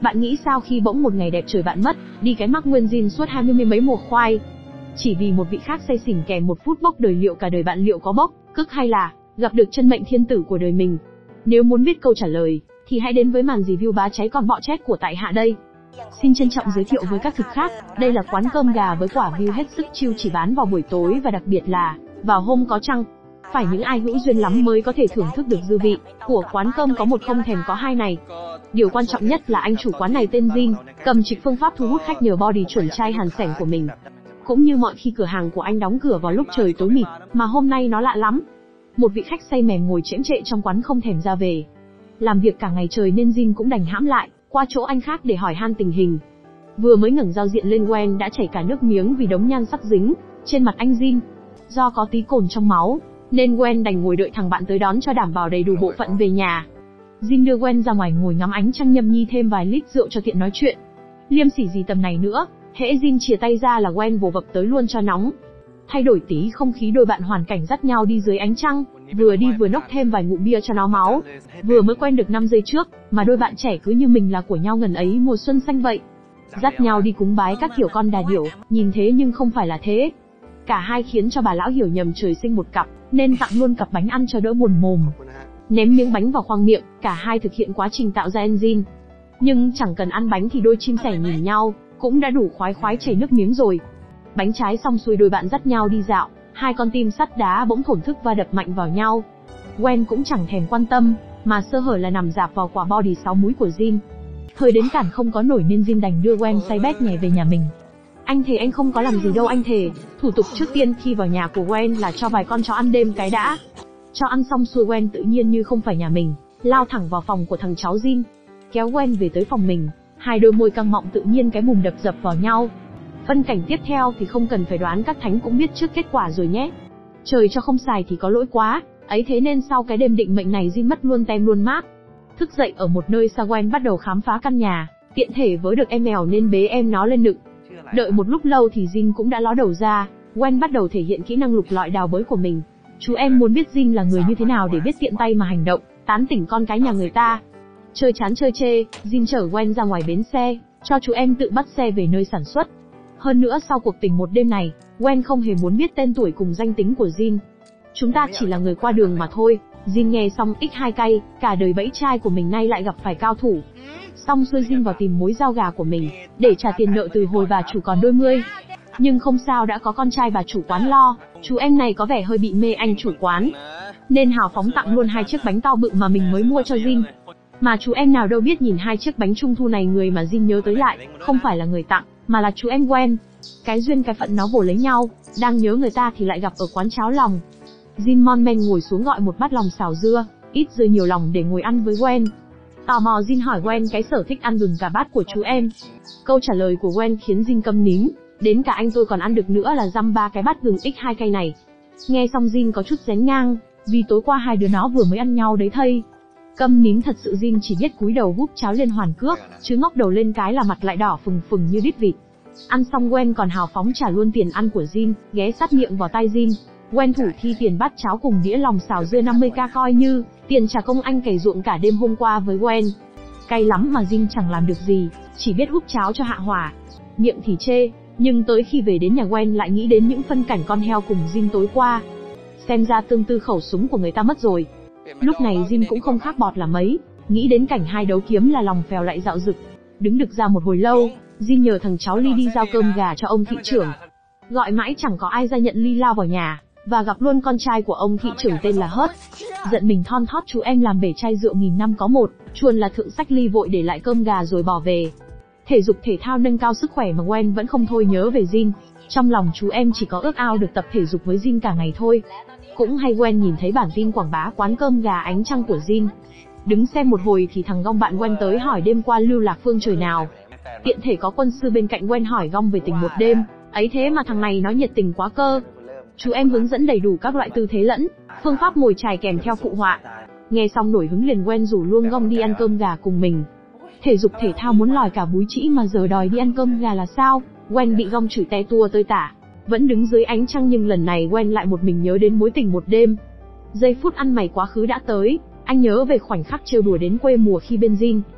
Bạn nghĩ sao khi bỗng một ngày đẹp trời bạn mất, đi cái mác nguyên zin suốt 20 mấy mùa khoai, chỉ vì một vị khác say xỉn kèm một phút bốc đời, liệu cả đời bạn liệu có bốc, cức hay là gặp được chân mệnh thiên tử của đời mình? Nếu muốn biết câu trả lời, thì hãy đến với màn review bá cháy con bọ chết của tại hạ đây. Xin trân trọng giới thiệu với các thực khách, đây là quán cơm gà với quả view hết sức chill, chỉ bán vào buổi tối và đặc biệt là vào hôm có trăng. Phải những ai hữu duyên lắm mới có thể thưởng thức được dư vị của quán cơm có một không thèm có hai này. Điều quan trọng nhất là anh chủ quán này tên Jin, cầm trịch phương pháp thu hút khách nhờ body chuẩn trai hàn sẻng của mình. Cũng như mọi khi cửa hàng của anh đóng cửa vào lúc trời tối mịt, mà hôm nay nó lạ lắm. Một vị khách say mềm ngồi chễm chệ trong quán không thèm ra về. Làm việc cả ngày trời nên Jin cũng đành hãm lại, qua chỗ anh khác để hỏi han tình hình. Vừa mới ngẩng giao diện lên, Gwen đã chảy cả nước miếng vì đống nhan sắc dính trên mặt anh Jin. Do có tí cồn trong máu, nên Gwen đành ngồi đợi thằng bạn tới đón cho đảm bảo đầy đủ bộ phận về nhà. Jin đưa Gwen ra ngoài ngồi ngắm ánh trăng, nhâm nhi thêm vài lít rượu cho tiện nói chuyện. Liêm sỉ gì tầm này nữa, hễ Jin chìa tay ra là Gwen vồ vập tới luôn cho nóng. Thay đổi tí không khí, đôi bạn hoàn cảnh dắt nhau đi dưới ánh trăng, vừa đi vừa nốc thêm vài ngụm bia cho nó máu. Vừa mới quen được 5 giây trước, mà đôi bạn trẻ cứ như mình là của nhau ngần ấy mùa xuân xanh vậy. Dắt nhau đi cúng bái các kiểu con đà điểu, nhìn thế nhưng không phải là thế. Cả hai khiến cho bà lão hiểu nhầm trời sinh một cặp, nên tặng luôn cặp bánh ăn cho đỡ buồn mồm. Ném miếng bánh vào khoang miệng, cả hai thực hiện quá trình tạo ra enzyme. Nhưng chẳng cần ăn bánh thì đôi chim sẻ nhìn nhau, cũng đã đủ khoái khoái chảy nước miếng rồi. Bánh trái xong xuôi, đôi bạn dắt nhau đi dạo, hai con tim sắt đá bỗng thổn thức va đập mạnh vào nhau. Gwen cũng chẳng thèm quan tâm, mà sơ hở là nằm rạp vào quả body 6 múi của Jin. Thời đến cản không có nổi nên Jin đành đưa Gwen say bét nhảy về nhà mình. Anh thề anh không có làm gì đâu anh thề. Thủ tục trước tiên khi vào nhà của Gwen là cho vài con chó ăn đêm cái đã. Cho ăn xong xuôi, Gwen tự nhiên như không phải nhà mình, lao thẳng vào phòng của thằng cháu Jin, kéo Gwen về tới phòng mình. Hai đôi môi căng mọng tự nhiên cái bùm đập dập vào nhau. Phân cảnh tiếp theo thì không cần phải đoán, các thánh cũng biết trước kết quả rồi nhé. Trời cho không xài thì có lỗi quá, ấy thế nên sau cái đêm định mệnh này Jin mất luôn tem luôn mác. Thức dậy ở một nơi xa, Gwen bắt đầu khám phá căn nhà, tiện thể với được em mèo nên bế em nó lên đựng. Đợi một lúc lâu thì Jin cũng đã ló đầu ra, Gwen bắt đầu thể hiện kỹ năng lục lọi đào bới của mình. Chú em muốn biết Jin là người như thế nào để biết tiện tay mà hành động, tán tỉnh con cái nhà người ta. Chơi chán chơi chê, Jin chở Gwen ra ngoài bến xe, cho chú em tự bắt xe về nơi sản xuất. Hơn nữa sau cuộc tình một đêm này, Gwen không hề muốn biết tên tuổi cùng danh tính của Jin. Chúng ta chỉ là người qua đường mà thôi. Jin nghe xong x2 cay, cả đời bẫy trai của mình nay lại gặp phải cao thủ. Xong xuôi, Jin vào tìm mối giao gà của mình, để trả tiền nợ từ hồi bà chủ còn đôi mươi. Nhưng không sao, đã có con trai bà chủ quán lo. Chú em này có vẻ hơi bị mê anh chủ quán, nên hào phóng tặng luôn 2 chiếc bánh to bự mà mình mới mua cho Jin. Mà chú em nào đâu biết nhìn 2 chiếc bánh trung thu này, người mà Jin nhớ tới lại không phải là người tặng, mà là chú em Gwen. Cái duyên cái phận nó vồ lấy nhau, đang nhớ người ta thì lại gặp ở quán cháo lòng. Jin mon men ngồi xuống gọi một bát lòng xào dưa, ít dưa nhiều lòng để ngồi ăn với Gwen. Tò mò Jin hỏi Gwen cái sở thích ăn gừng cà bát của chú em. Câu trả lời của Gwen khiến Jin câm nín, đến cả anh tôi còn ăn được nữa là dăm 3 cái bát gừng x2 cay này. Nghe xong Jin có chút rén ngang, vì tối qua hai đứa nó vừa mới ăn nhau đấy thây. Câm nín thật sự, Jin chỉ biết cúi đầu húp cháo lên hoàn cước, chứ ngóc đầu lên cái là mặt lại đỏ phừng phừng như đít vịt. Ăn xong Gwen còn hào phóng trả luôn tiền ăn của Jin, ghé sát miệng vào tai Jin. Gwen thủ thi tiền bát cháo cùng đĩa lòng xào dưa 50k coi như tiền trả công anh cày ruộng cả đêm hôm qua với Gwen. Cay lắm mà Jin chẳng làm được gì, chỉ biết húp cháo cho hạ hỏa. Miệng thì chê, nhưng tới khi về đến nhà Gwen lại nghĩ đến những phân cảnh con heo cùng Jin tối qua. Xem ra tương tư khẩu súng của người ta mất rồi. Lúc này Jin cũng không khác bọt là mấy, nghĩ đến cảnh hai đấu kiếm là lòng phèo lại dạo dực. Đứng được ra một hồi lâu, Jin nhờ thằng cháu Ly đi giao cơm gà cho ông thị trưởng. Gọi mãi chẳng có ai ra nhận, Ly lao vào nhà và gặp luôn con trai của ông thị trưởng tên là Hớt. Giận mình thon thót, chú em làm bể chai rượu 1000 năm có một, chuồn là thượng sách. Ly vội để lại cơm gà rồi bỏ về. Thể dục thể thao nâng cao sức khỏe mà Gwen vẫn không thôi nhớ về Jin. Trong lòng chú em chỉ có ước ao được tập thể dục với Jin cả ngày thôi. Cũng hay Gwen nhìn thấy bản tin quảng bá quán cơm gà ánh trăng của Jin. Đứng xem một hồi thì thằng Gong bạn Gwen tới hỏi đêm qua lưu lạc phương trời nào. Tiện thể có quân sư bên cạnh, Gwen hỏi Gong về tình một đêm, ấy thế mà thằng này nói nhiệt tình quá cơ. Chú em hướng dẫn đầy đủ các loại tư thế lẫn phương pháp mồi chài kèm theo phụ họa. Nghe xong nổi hứng liền, Gwen rủ luôn Gong đi ăn cơm gà cùng mình. Thể dục thể thao muốn lòi cả búi trĩ mà giờ đòi đi ăn cơm gà là sao? Gwen bị Gong chửi te tua tơi tả. Vẫn đứng dưới ánh trăng nhưng lần này Gwen lại một mình nhớ đến mối tình một đêm. Giây phút ăn mày quá khứ đã tới, anh nhớ về khoảnh khắc trêu đùa đến quê mùa khi bên Jin.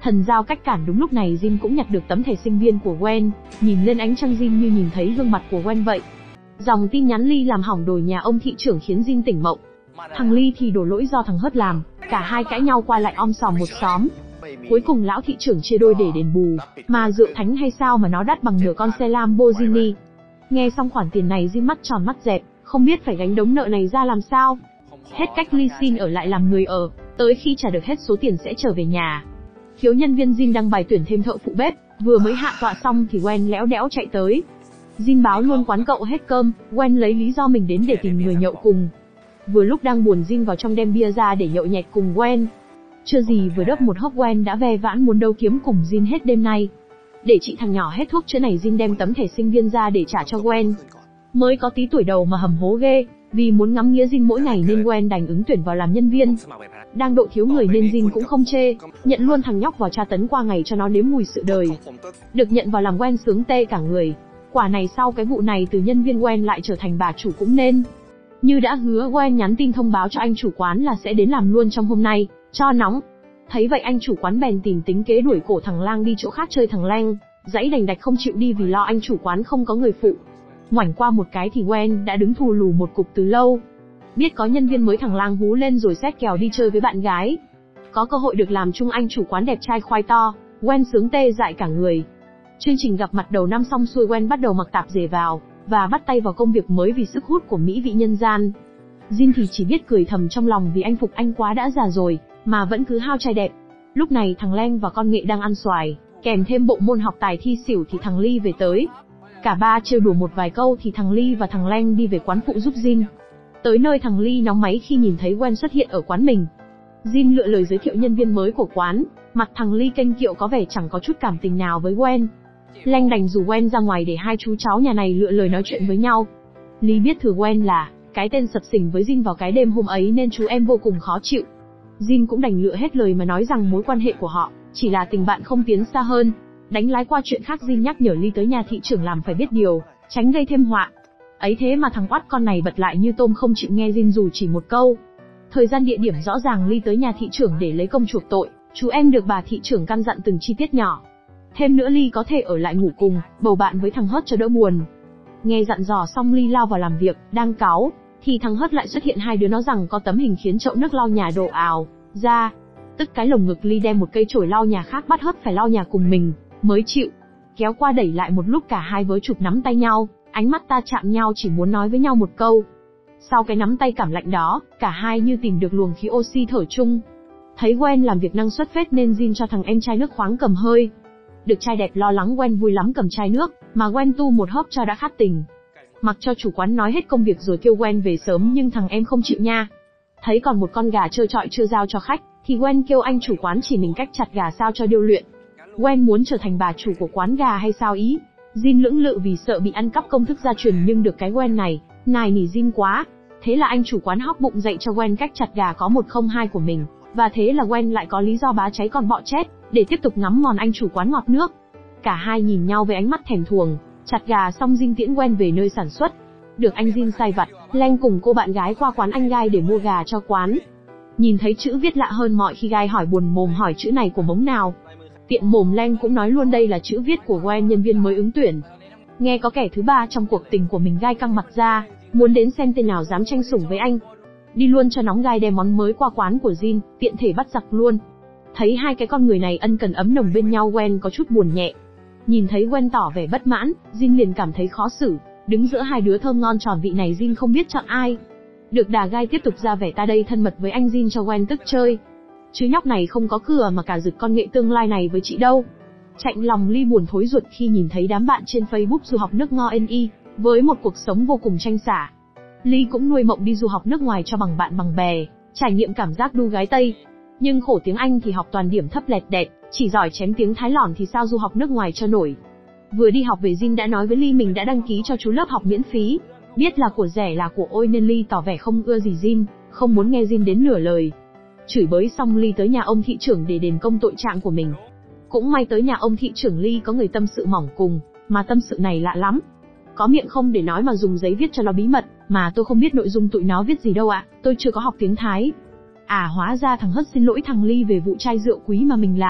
Thần giao cách cản. Đúng lúc này Jin cũng nhặt được tấm thẻ sinh viên của Gwen, nhìn lên ánh trăng Jin như nhìn thấy gương mặt của Gwen vậy. Dòng tin nhắn Lee làm hỏng đồi nhà ông thị trưởng khiến Jin tỉnh mộng. Thằng Lee thì đổ lỗi do thằng Hớt làm, cả hai cãi nhau qua lại om sòm một xóm. Cuối cùng lão thị trưởng chia đôi để đền bù, mà rượu thánh hay sao mà nó đắt bằng nửa con xe Lamborghini. Nghe xong khoản tiền này Jin mắt tròn mắt dẹt, không biết phải gánh đống nợ này ra làm sao. Hết cách ly xin ở lại làm người ở, tới khi trả được hết số tiền sẽ trở về nhà. Thiếu nhân viên Jin đăng bài tuyển thêm thợ phụ bếp, vừa mới hạ tọa xong thì Gwen lẽo đẽo chạy tới. Jin báo luôn quán cậu hết cơm, Gwen lấy lý do mình đến để tìm người nhậu cùng. Vừa lúc đang buồn Jin vào trong đem bia ra để nhậu nhẹt cùng Gwen. Chưa gì vừa đốc một hớp Gwen đã ve vãn muốn đấu kiếm cùng Jin hết đêm nay. Để chị thằng nhỏ hết thuốc chữa này Jin đem tấm thẻ sinh viên ra để trả cho Gwen. Mới có tí tuổi đầu mà hầm hố ghê, vì muốn ngắm nghía Jin mỗi ngày nên Gwen đành ứng tuyển vào làm nhân viên. Đang độ thiếu người nên Jin cũng không chê, nhận luôn thằng nhóc vào tra tấn qua ngày cho nó nếm mùi sự đời. Được nhận vào làm Gwen sướng tê cả người. Quả này sau cái vụ này từ nhân viên Gwen lại trở thành bà chủ cũng nên. Như đã hứa Gwen nhắn tin thông báo cho anh chủ quán là sẽ đến làm luôn trong hôm nay, cho nóng. Thấy vậy anh chủ quán bèn tìm tính kế đuổi cổ thằng Lang đi chỗ khác chơi. Thằng Lang dãy đành đạch không chịu đi vì lo anh chủ quán không có người phụ. Ngoảnh qua một cái thì Gwen đã đứng thù lù một cục từ lâu. Biết có nhân viên mới thằng Lang hú lên rồi xét kèo đi chơi với bạn gái. Có cơ hội được làm chung anh chủ quán đẹp trai khoai to, Gwen sướng tê dại cả người. Chương trình gặp mặt đầu năm xong xuôi Gwen bắt đầu mặc tạp dề vào, và bắt tay vào công việc mới vì sức hút của mỹ vị nhân gian. Jin thì chỉ biết cười thầm trong lòng vì anh phục anh quá đã già rồi, mà vẫn cứ hao trai đẹp. Lúc này thằng Leng và con Nghệ đang ăn xoài, kèm thêm bộ môn học tài thi xỉu thì thằng Ly về tới. Cả ba trêu đùa một vài câu thì thằng Ly và thằng Leng đi về quán phụ giúp Jin. Tới nơi thằng Ly nóng máy khi nhìn thấy Gwen xuất hiện ở quán mình. Jin lựa lời giới thiệu nhân viên mới của quán, mặt thằng Ly kênh kiệu có vẻ chẳng có chút cảm tình nào với Gwen. Leng đành rủ Gwen ra ngoài để hai chú cháu nhà này lựa lời nói chuyện với nhau. Ly biết thừa Gwen là cái tên sập sình với Jin vào cái đêm hôm ấy nên chú em vô cùng khó chịu. Jin cũng đành lựa hết lời mà nói rằng mối quan hệ của họ chỉ là tình bạn không tiến xa hơn. Đánh lái qua chuyện khác Jin nhắc nhở Ly tới nhà thị trưởng làm phải biết điều, tránh gây thêm họa. Ấy thế mà thằng oắt con này bật lại như tôm không chịu nghe Jin dù chỉ một câu. Thời gian địa điểm rõ ràng Ly tới nhà thị trưởng để lấy công chuộc tội, chú em được bà thị trưởng căn dặn từng chi tiết nhỏ. Thêm nữa Ly có thể ở lại ngủ cùng, bầu bạn với thằng Hớt cho đỡ buồn. Nghe dặn dò xong Ly lao vào làm việc, đang cáu, thì thằng Hớt lại xuất hiện hai đứa nó rằng có tấm hình khiến chậu nước lau nhà đổ ào ra. Tức cái lồng ngực Ly đem một cây chổi lau nhà khác bắt Hớt phải lau nhà cùng mình, mới chịu. Kéo qua đẩy lại một lúc cả hai với chụp nắm tay nhau, ánh mắt ta chạm nhau chỉ muốn nói với nhau một câu. Sau cái nắm tay cảm lạnh đó, cả hai như tìm được luồng khí oxy thở chung. Thấy Gwen làm việc năng suất phết nên Jin cho thằng em chai nước khoáng cầm hơi. Được trai đẹp lo lắng Gwen vui lắm cầm chai nước, mà Gwen tu một hớp cho đã khát tình. Mặc cho chủ quán nói hết công việc rồi kêu Gwen về sớm nhưng thằng em không chịu nha. Thấy còn một con gà trơ trọi chưa giao cho khách, thì Gwen kêu anh chủ quán chỉ mình cách chặt gà sao cho điêu luyện. Gwen muốn trở thành bà chủ của quán gà hay sao ý? Jin lưỡng lự vì sợ bị ăn cắp công thức gia truyền nhưng được cái Gwen này, nài nỉ Jin quá. Thế là anh chủ quán hóc bụng dậy cho Gwen cách chặt gà có 102 của mình, và thế là Gwen lại có lý do bá cháy còn bọ chết, để tiếp tục ngắm mòn anh chủ quán ngọt nước. Cả hai nhìn nhau với ánh mắt thèm thuồng, chặt gà xong Jin tiễn Gwen về nơi sản xuất. Được anh Jin sai vặt, Leng cùng cô bạn gái qua quán anh Gai để mua gà cho quán. Nhìn thấy chữ viết lạ hơn mọi khi Gai hỏi buồn mồm hỏi chữ này của mống nào. Tiện mồm Leng cũng nói luôn đây là chữ viết của Gwen nhân viên mới ứng tuyển. Nghe có kẻ thứ ba trong cuộc tình của mình Gai căng mặt ra, muốn đến xem tên nào dám tranh sủng với anh. Đi luôn cho nóng Gai đem món mới qua quán của Jin, tiện thể bắt giặc luôn. Thấy hai cái con người này ân cần ấm nồng bên nhau Gwen có chút buồn nhẹ. Nhìn thấy Gwen tỏ vẻ bất mãn, Jin liền cảm thấy khó xử, đứng giữa hai đứa thơm ngon tròn vị này Jin không biết chọn ai. Được đà Gai tiếp tục ra vẻ ta đây thân mật với anh Jin cho Gwen tức chơi. Chứ nhóc này không có cửa mà cả rực con Nghệ tương lai này với chị đâu. Chạnh lòng Ly buồn thối ruột khi nhìn thấy đám bạn trên Facebook du học nước ngo NI, với một cuộc sống vô cùng tranh xả. Ly cũng nuôi mộng đi du học nước ngoài cho bằng bạn bằng bè, trải nghiệm cảm giác đu gái Tây. Nhưng khổ tiếng Anh thì học toàn điểm thấp lẹt đẹt, chỉ giỏi chém tiếng Thái lỏn thì sao du học nước ngoài cho nổi. Vừa đi học về Jin đã nói với Ly mình đã đăng ký cho chú lớp học miễn phí. Biết là của rẻ là của ôi nên Ly tỏ vẻ không ưa gì Jin, không muốn nghe Jin đến nửa lời. Chửi bới xong Ly tới nhà ông thị trưởng để đền công tội trạng của mình. Cũng may tới nhà ông thị trưởng Ly có người tâm sự mỏng cùng, mà tâm sự này lạ lắm. Có miệng không để nói mà dùng giấy viết cho nó bí mật, mà tôi không biết nội dung tụi nó viết gì đâu ạ, tôi chưa có học tiếng Thái. À hóa ra thằng Hất xin lỗi thằng Ly về vụ chai rượu quý mà mình làm.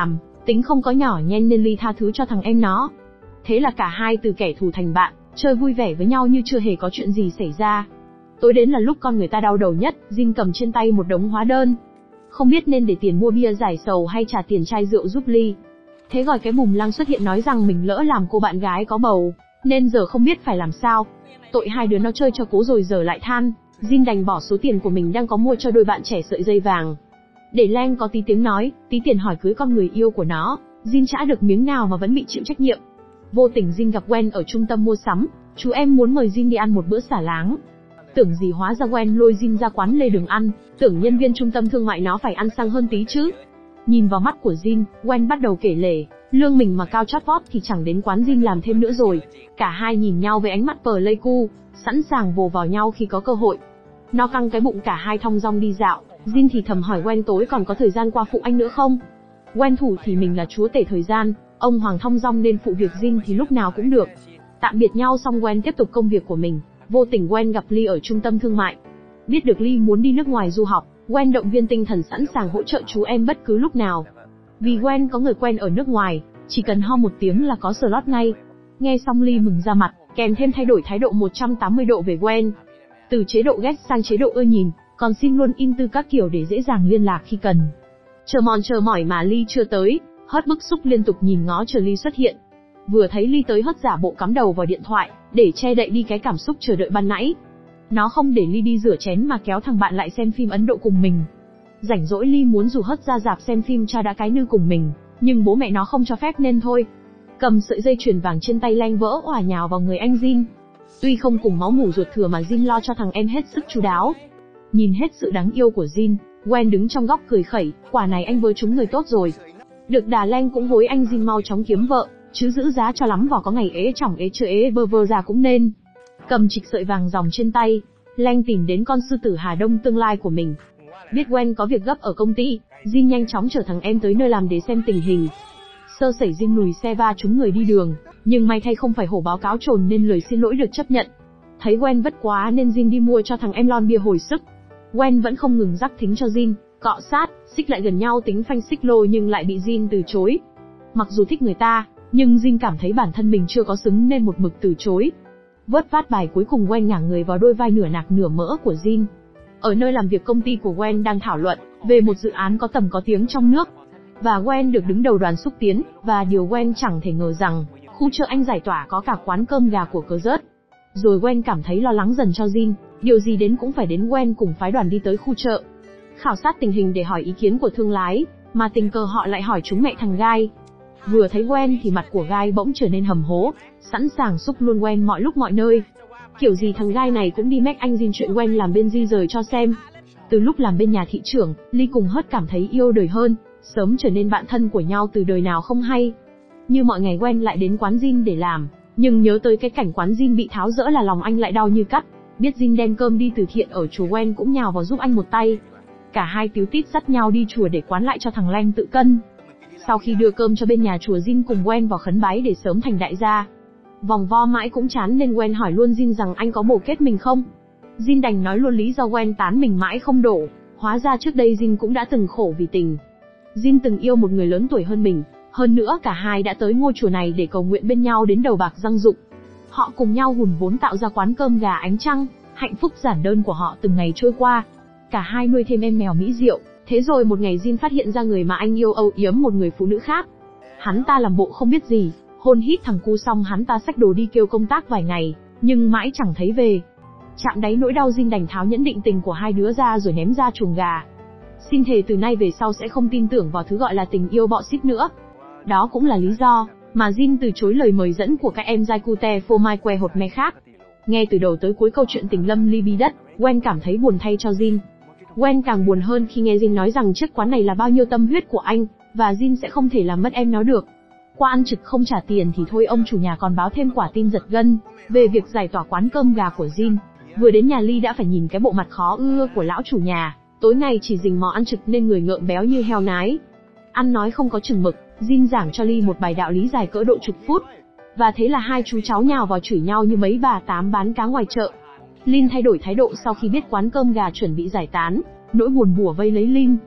Tính không có nhỏ nhen nên Ly tha thứ cho thằng em nó. Thế là cả hai từ kẻ thù thành bạn, chơi vui vẻ với nhau như chưa hề có chuyện gì xảy ra. Tối đến là lúc con người ta đau đầu nhất, Jin cầm trên tay một đống hóa đơn. Không biết nên để tiền mua bia giải sầu hay trả tiền chai rượu giúp Ly. Thế rồi cái bùm lăng xuất hiện nói rằng mình lỡ làm cô bạn gái có bầu, nên giờ không biết phải làm sao. Tội hai đứa nó chơi cho cố rồi giờ lại than, Jin đành bỏ số tiền của mình đang có mua cho đôi bạn trẻ sợi dây vàng. Để Lang có tí tiếng nói, tí tiền hỏi cưới con người yêu của nó, Jin chả được miếng nào mà vẫn bị chịu trách nhiệm. Vô tình Jin gặp Gwen ở trung tâm mua sắm, chú em muốn mời Jin đi ăn một bữa xả láng. Tưởng gì hóa ra Gwen lôi Jin ra quán lề đường ăn, tưởng nhân viên trung tâm thương mại nó phải ăn sang hơn tí chứ. Nhìn vào mắt của Jin, Gwen bắt đầu kể lể, lương mình mà cao chót vót thì chẳng đến quán Jin làm thêm nữa rồi. Cả hai nhìn nhau với ánh mắt Pleiku, sẵn sàng vồ vào nhau khi có cơ hội. Nó căng cái bụng cả hai thong dong đi dạo, Jin thì thầm hỏi Gwen tối còn có thời gian qua phụ anh nữa không? Gwen thủ thì mình là chúa tể thời gian, ông hoàng thong dong nên phụ việc Jin thì lúc nào cũng được. Tạm biệt nhau xong Gwen tiếp tục công việc của mình, vô tình Gwen gặp Ly ở trung tâm thương mại. Biết được Ly muốn đi nước ngoài du học, Gwen động viên tinh thần sẵn sàng hỗ trợ chú em bất cứ lúc nào. Vì Gwen có người quen ở nước ngoài, chỉ cần ho một tiếng là có slot ngay. Nghe xong Ly mừng ra mặt, kèm thêm thay đổi thái độ 180 độ về Gwen. Từ chế độ ghét sang chế độ ưa nhìn, còn xin luôn in tư các kiểu để dễ dàng liên lạc khi cần. Chờ mòn chờ mỏi mà Ly chưa tới, Hớt bức xúc liên tục nhìn ngó chờ Ly xuất hiện. Vừa thấy Ly tới Hớt giả bộ cắm đầu vào điện thoại, để che đậy đi cái cảm xúc chờ đợi ban nãy. Nó không để Ly đi rửa chén mà kéo thằng bạn lại xem phim Ấn Độ cùng mình. Rảnh rỗi Ly muốn rủ Hớt ra rạp xem phim Cha Đã Cái Nư cùng mình, nhưng bố mẹ nó không cho phép nên thôi. Cầm sợi dây chuyền vàng trên tay Lang vỡ òa nhào vào người anh Jin. Tuy không cùng máu mủ ruột thừa mà Jin lo cho thằng em hết sức chu đáo. Nhìn hết sự đáng yêu của Jin, Gwen đứng trong góc cười khẩy, quả này anh với chúng người tốt rồi. Được đà Lang cũng hối anh Jin mau chóng kiếm vợ, chứ giữ giá cho lắm vào có ngày ế chỏng ế chưa ế bơ vơ ra cũng nên. Cầm trịch sợi vàng ròng trên tay, Lang tìm đến con sư tử Hà Đông tương lai của mình. Biết Gwen có việc gấp ở công ty, Jin nhanh chóng chở thằng em tới nơi làm để xem tình hình. Sơ sẩy Jin lùi xe va trúng người đi đường, nhưng may thay không phải hổ báo cáo trồn nên lời xin lỗi được chấp nhận. Thấy Gwen vất quá nên Jin đi mua cho thằng em lon bia hồi sức. Gwen vẫn không ngừng rắc thính cho Jin, cọ sát, xích lại gần nhau tính phanh xích lô nhưng lại bị Jin từ chối. Mặc dù thích người ta, nhưng Jin cảm thấy bản thân mình chưa có xứng nên một mực từ chối. Vớt vát bài cuối cùng Gwen ngả người vào đôi vai nửa nạc nửa mỡ của Jin. Ở nơi làm việc công ty của Gwen đang thảo luận về một dự án có tầm có tiếng trong nước. Và Gwen được đứng đầu đoàn xúc tiến, và điều Gwen chẳng thể ngờ rằng, khu chợ Anh giải tỏa có cả quán cơm gà của cờ rớt. Rồi Gwen cảm thấy lo lắng dần cho Jin, điều gì đến cũng phải đến Gwen cùng phái đoàn đi tới khu chợ. Khảo sát tình hình để hỏi ý kiến của thương lái, mà tình cờ họ lại hỏi chúng mẹ thằng Gai. Vừa thấy Gwen thì mặt của Gai bỗng trở nên hầm hố, sẵn sàng xúc luôn Gwen mọi lúc mọi nơi. Kiểu gì thằng Gai này cũng đi mách anh Jin chuyện Gwen làm bên di rời cho xem. Từ lúc làm bên nhà thị trưởng, Ly cùng Hớt cảm thấy yêu đời hơn, sớm trở nên bạn thân của nhau từ đời nào không hay. Như mọi ngày Gwen lại đến quán Jin để làm, nhưng nhớ tới cái cảnh quán Jin bị tháo dỡ là lòng anh lại đau như cắt. Biết Jin đem cơm đi từ thiện ở chùa, Gwen cũng nhào vào giúp anh một tay. Cả hai tíu tít dắt nhau đi chùa để quán lại cho thằng Lang tự cân. Sau khi đưa cơm cho bên nhà chùa, Jin cùng Gwen vào khấn bái để sớm thành đại gia. Vòng vo mãi cũng chán nên Gwen hỏi luôn Jin rằng anh có bồ kết mình không. Jin đành nói luôn lý do Gwen tán mình mãi không đổ. Hóa ra trước đây Jin cũng đã từng khổ vì tình. Jin từng yêu một người lớn tuổi hơn mình, hơn nữa cả hai đã tới ngôi chùa này để cầu nguyện bên nhau đến đầu bạc răng rụng. Họ cùng nhau hùn vốn tạo ra quán cơm gà Ánh Trăng, hạnh phúc giản đơn của họ từng ngày trôi qua. Cả hai nuôi thêm em mèo Mỹ Diệu, thế rồi một ngày Jin phát hiện ra người mà anh yêu âu yếm một người phụ nữ khác. Hắn ta làm bộ không biết gì, hôn hít thằng cu xong hắn ta xách đồ đi kêu công tác vài ngày, nhưng mãi chẳng thấy về. Chạm đáy nỗi đau, Jin đành tháo nhẫn định tình của hai đứa ra rồi ném ra chuồng gà. Xin thề từ nay về sau sẽ không tin tưởng vào thứ gọi là tình yêu bọ xít nữa. Đó cũng là lý do mà Jin từ chối lời mời dẫn của các em Jaikute Phomai que hột me khác. Nghe từ đầu tới cuối câu chuyện tình lâm ly bi đất, Gwen cảm thấy buồn thay cho Jin. Gwen càng buồn hơn khi nghe Jin nói rằng chiếc quán này là bao nhiêu tâm huyết của anh, và Jin sẽ không thể làm mất em nó được. Qua ăn trực không trả tiền thì thôi, ông chủ nhà còn báo thêm quả tin giật gân về việc giải tỏa quán cơm gà của Jin. Vừa đến nhà Ly đã phải nhìn cái bộ mặt khó ưa của lão chủ nhà, tối ngày chỉ rình mò ăn trực nên người ngợm béo như heo nái. Ăn nói không có chừng mực, Jin giảng cho Ly một bài đạo lý dài cỡ độ chục phút. Và thế là hai chú cháu nhào vào chửi nhau như mấy bà tám bán cá ngoài chợ. Lin thay đổi thái độ sau khi biết quán cơm gà chuẩn bị giải tán, nỗi buồn bủa vây lấy Lin.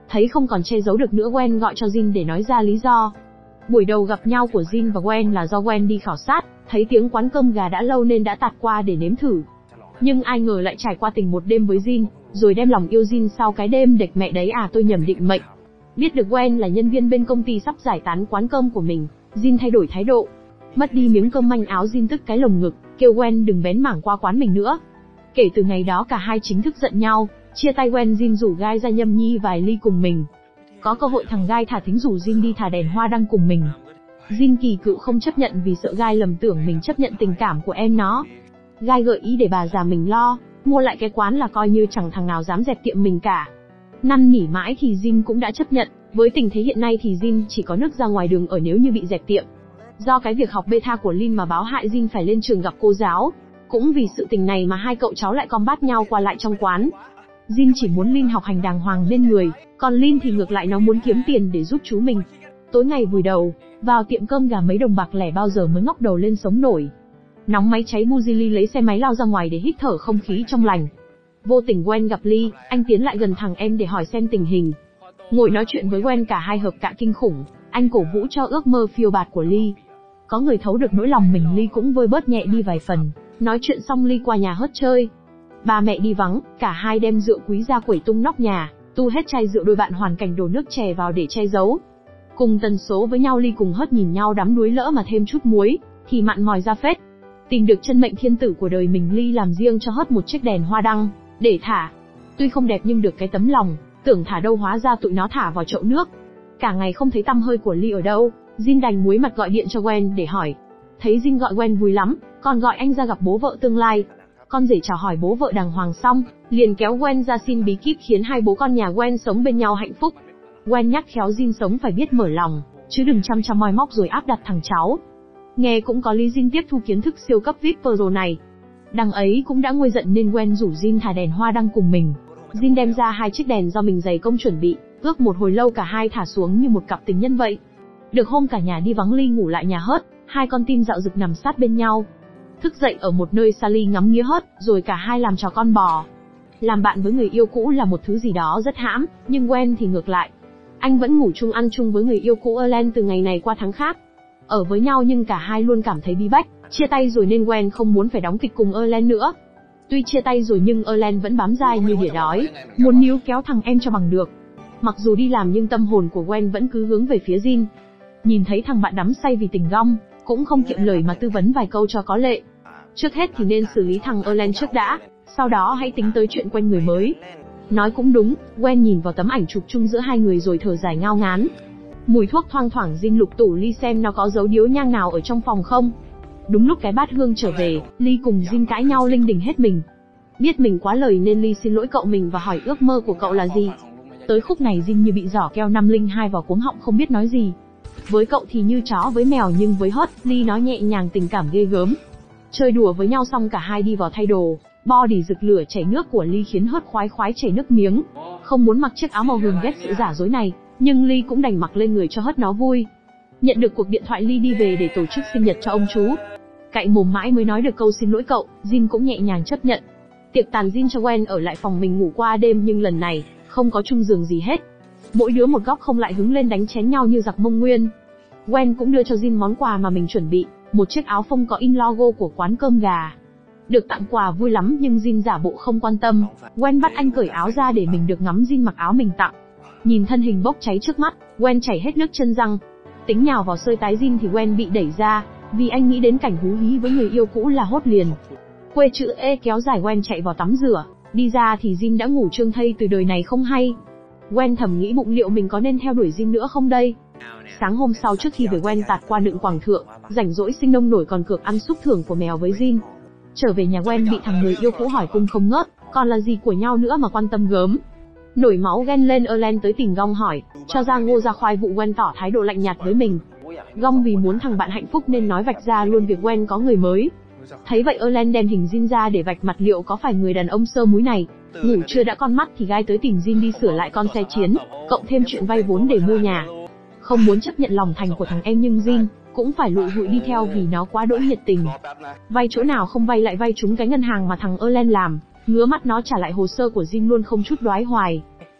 Thấy không còn che giấu được nữa, Gwen gọi cho Jin để nói ra lý do. Buổi đầu gặp nhau của Jin và Gwen là do Gwen đi khảo sát, thấy tiếng quán cơm gà đã lâu nên đã tạt qua để nếm thử. Nhưng ai ngờ lại trải qua tình một đêm với Jin, rồi đem lòng yêu Jin sau cái đêm đệch mẹ đấy à, tôi nhầm định mệnh. Biết được Gwen là nhân viên bên công ty sắp giải tán quán cơm của mình, Jin thay đổi thái độ. Mất đi miếng cơm manh áo, Jin tức cái lồng ngực, kêu Gwen đừng bén mảng qua quán mình nữa. Kể từ ngày đó cả hai chính thức giận nhau, chia tay. Gwen Jin rủ Guy ra nhâm nhi vài ly cùng mình. Có cơ hội thằng Guy thả thính rủ Jin đi thả đèn hoa đăng cùng mình. Jin kỳ cựu không chấp nhận vì sợ Guy lầm tưởng mình chấp nhận tình cảm của em nó. Guy gợi ý để bà già mình lo, mua lại cái quán là coi như chẳng thằng nào dám dẹp tiệm mình cả. Năn nỉ mãi thì Jin cũng đã chấp nhận, với tình thế hiện nay thì Jin chỉ có nước ra ngoài đường ở nếu như bị dẹp tiệm. Do cái việc học beta của Lin mà báo hại Jin phải lên trường gặp cô giáo. Cũng vì sự tình này mà hai cậu cháu lại combat nhau qua lại trong quán. Jin chỉ muốn Lin học hành đàng hoàng nên người, còn Lin thì ngược lại nó muốn kiếm tiền để giúp chú mình. Tối ngày vùi đầu vào tiệm cơm gà mấy đồng bạc lẻ bao giờ mới ngóc đầu lên sống nổi. Nóng máy cháy Buzili lấy xe máy lao ra ngoài để hít thở không khí trong lành. Vô tình Gwen gặp Lee, anh tiến lại gần thằng em để hỏi xem tình hình. Ngồi nói chuyện với Gwen cả hai hợp cạ kinh khủng, anh cổ vũ cho ước mơ phiêu bạt của Lee. Có người thấu được nỗi lòng mình, Lee cũng vơi bớt nhẹ đi vài phần. Nói chuyện xong Lee qua nhà hớt chơi. Ba mẹ đi vắng, cả hai đem rượu quý ra quẩy tung nóc nhà, tu hết chai rượu, đôi bạn hoàn cảnh đổ nước chè vào để che giấu. Cùng tần số với nhau, Lee cùng hớt nhìn nhau đắm đuối, lỡ mà thêm chút muối thì mặn mòi ra phết. Tìm được chân mệnh thiên tử của đời mình, Lee làm riêng cho hớt một chiếc đèn hoa đăng để thả. Tuy không đẹp nhưng được cái tấm lòng, tưởng thả đâu hóa ra tụi nó thả vào chậu nước. Cả ngày không thấy tăm hơi của Lee ở đâu, Jin đành muối mặt gọi điện cho Gwen để hỏi. Thấy Jin gọi Gwen vui lắm, còn gọi anh ra gặp bố vợ tương lai. Con rể chào hỏi bố vợ đàng hoàng xong, liền kéo Gwen ra xin bí kíp khiến hai bố con nhà Gwen sống bên nhau hạnh phúc. Gwen nhắc khéo Jin sống phải biết mở lòng, chứ đừng chăm moi móc rồi áp đặt thằng cháu. Nghe cũng có lý, Jin tiếp thu kiến thức siêu cấp VIP Pro này. Đằng ấy cũng đã nguôi giận nên Gwen rủ Jin thả đèn hoa đăng cùng mình. Jin đem ra hai chiếc đèn do mình dày công chuẩn bị, ước một hồi lâu cả hai thả xuống như một cặp tình nhân vậy. Được hôm cả nhà đi vắng, Lee ngủ lại nhà hớt, hai con tim dạo dực nằm sát bên nhau. Thức dậy ở một nơi xa, Lee ngắm nghía hớt, rồi cả hai làm trò con bò. Làm bạn với người yêu cũ là một thứ gì đó rất hãm, nhưng Gwen thì ngược lại. Anh vẫn ngủ chung ăn chung với người yêu cũ Erlen từ ngày này qua tháng khác. Ở với nhau nhưng cả hai luôn cảm thấy bí bách, chia tay rồi nên Gwen không muốn phải đóng kịch cùng Erlen nữa. Tuy chia tay rồi nhưng Erlen vẫn bám dai như đỉa đói, muốn níu kéo thằng em cho bằng được. Mặc dù đi làm nhưng tâm hồn của Gwen vẫn cứ hướng về phía Jin. Nhìn thấy thằng bạn đắm say vì tình gong, cũng không kiệm lời mà tư vấn vài câu cho có lệ. Trước hết thì nên xử lý thằng Erlen trước đã, sau đó hãy tính tới chuyện quen người mới. Nói cũng đúng, Gwen nhìn vào tấm ảnh chụp chung giữa hai người rồi thở dài ngao ngán. Mùi thuốc thoang thoảng, Jin lục tủ Lee xem nó có dấu điếu nhang nào ở trong phòng không. Đúng lúc cái bát hương trở về, Lee cùng Jin cãi nhau linh đình hết mình. Biết mình quá lời nên Lee xin lỗi cậu mình và hỏi ước mơ của cậu là gì. Tới khúc này Jin như bị giỏ keo 502 vào cuống họng không biết nói gì. Với cậu thì như chó với mèo, nhưng với hớt, Lee nói nhẹ nhàng tình cảm ghê gớm. Chơi đùa với nhau xong cả hai đi vào thay đồ. Body rực lửa chảy nước của Lee khiến hớt khoái khoái chảy nước miếng. Không muốn mặc chiếc áo màu hường, ghét sự giả dối này, nhưng Lee cũng đành mặc lên người cho hớt nó vui. Nhận được cuộc điện thoại, Lee đi về để tổ chức sinh nhật cho ông chú. Cậy mồm mãi mới nói được câu xin lỗi cậu, Jin cũng nhẹ nhàng chấp nhận. Tiệc tàn, Jin cho Gwen ở lại phòng mình ngủ qua đêm, nhưng lần này không có chung giường gì hết. Mỗi đứa một góc, không lại hứng lên đánh chén nhau như giặc Mông Nguyên. Gwen cũng đưa cho Jin món quà mà mình chuẩn bị, một chiếc áo phông có in logo của quán cơm gà. Được tặng quà vui lắm nhưng Jin giả bộ không quan tâm. Gwen bắt anh cởi áo ra để mình được ngắm Jin mặc áo mình tặng. Nhìn thân hình bốc cháy trước mắt, Gwen chảy hết nước chân răng. Tính nhào vào sơi tái Jin thì Gwen bị đẩy ra, vì anh nghĩ đến cảnh hú hí với người yêu cũ là hốt liền. Quê chữ E kéo dài, Gwen chạy vào tắm rửa. Đi ra thì Jin đã ngủ trương thây từ đời này không hay. Gwen thầm nghĩ bụng liệu mình có nên theo đuổi Jin nữa không đây. Sáng hôm sau trước khi về, Gwen tạt qua Nựng Quảng Thượng, rảnh rỗi sinh nông nổi còn cược ăn xúc thưởng của mèo với Jin. Trở về nhà, Gwen bị thằng người yêu cũ hỏi cung không ngớt, còn là gì của nhau nữa mà quan tâm gớm. Nổi máu ghen lên, Erlen tới tìm Gong hỏi, cho ra ngô ra khoai vụ. Gwen tỏ thái độ lạnh nhạt với mình. Gong vì muốn thằng bạn hạnh phúc nên nói vạch ra luôn việc Gwen có người mới. Thấy vậy, Erlen đem hình Jin ra để vạch mặt liệu có phải người đàn ông sơ múi này. Ngủ chưa đã con mắt thì Guy tới tìm Jin đi sửa lại con xe chiến, cộng thêm chuyện vay vốn để mua nhà. Không muốn chấp nhận lòng thành của thằng em nhưng Jin cũng phải lụi hụi đi theo vì nó quá đỗi nhiệt tình. Vay chỗ nào không vay lại vay trúng cái ngân hàng mà thằng Erlen làm, ngứa mắt nó trả lại hồ sơ của Jin luôn không chút đoái hoài.